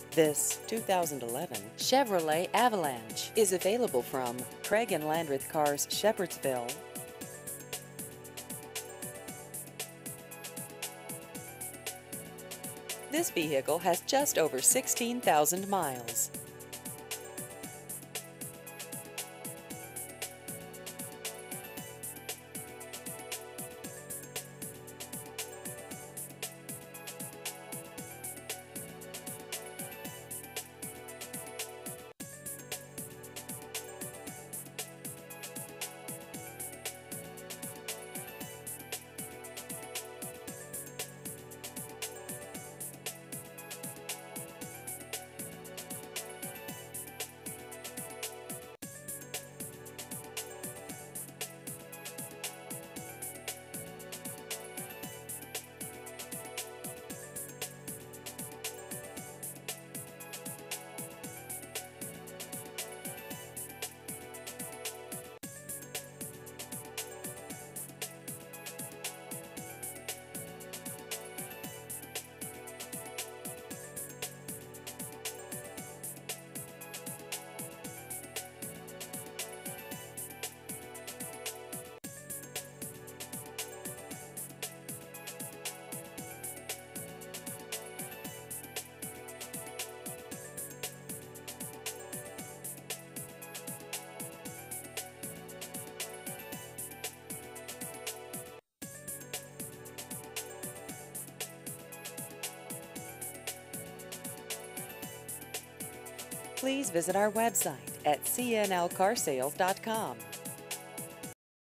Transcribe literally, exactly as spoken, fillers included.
This two thousand eleven Chevrolet Avalanche is available from Craig and Landreth Cars, Shepherdsville. This vehicle has just over sixteen thousand miles. Please visit our website at c n l car sales dot com.